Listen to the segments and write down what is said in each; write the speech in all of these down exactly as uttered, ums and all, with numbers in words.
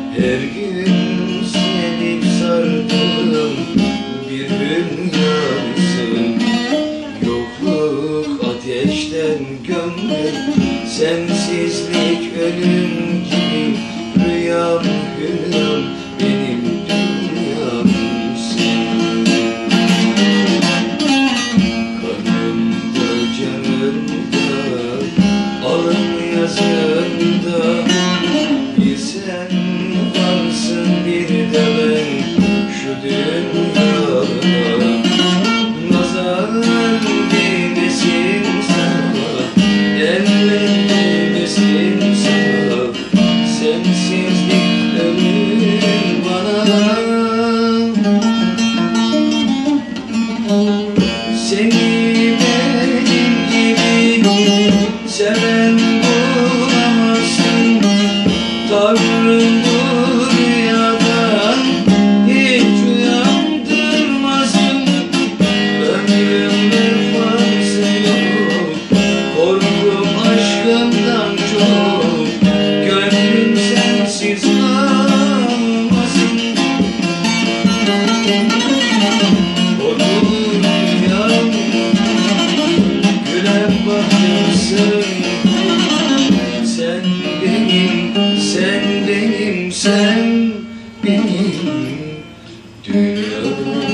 Her gün sevip sardım bir rüyasın. Yokluk ateşten gönlüm, sensizlik ölüm gibi. Rüyam rüyam benim dünyamsın. Kanımda canımda alın yazında bir sen varsın, bir de ben şu dünyada. Nazar değmesin sana, eller değmesin sana, sensizlik ölüm bana. Seni benim gibi seven bulamazsın. Tanrım bu rüyadan hiç uyandırmasın. Ömrüm vefası yok, korkum aşkımdan çok. Gönlüm sensiz kalmasın. Olur rüyam, gülen bakıyorsun. Sen benim, sen benim, sen benim dünyamsın.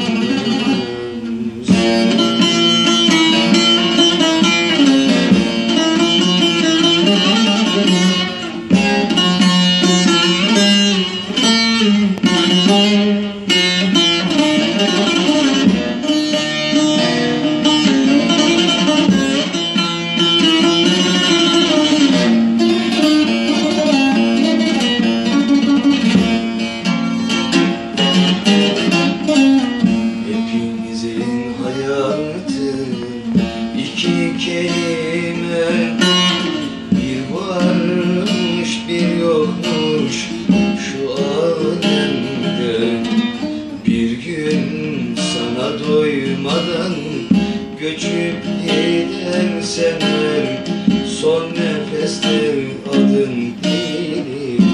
Hepimizin hayatı iki kelime, bir varmış bir yokmuş şu alemde. Bir gün sana doymadan göçüp gidersen eğer, son nefeste adın dilimde.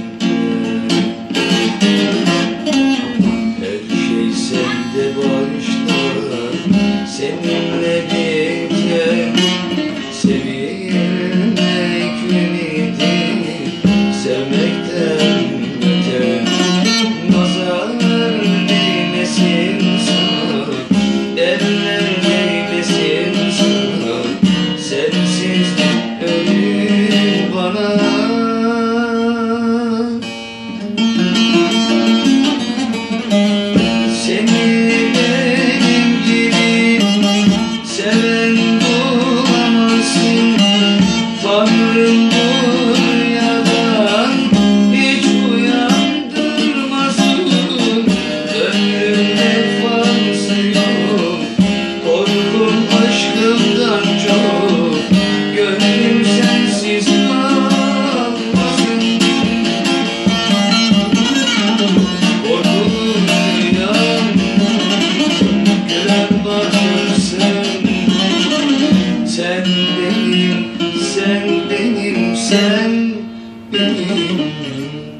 Her şey sende başlar, seninle biter. Sevilmek ümidir, sevmekten beter. Nazar değmesin sana, eller değmesin sana, sensiz ölüm bana. Seni benim gibi seven bulamazsın. Tanrım bu rüyadan hiç uyandırmasın. Ömrüm vefası yok, korkum aşkımdan çok. Gönlüm sensiz kalmasın. Korkum rüyam, gülen bakırsın. Sen benim, sen benim, sen benim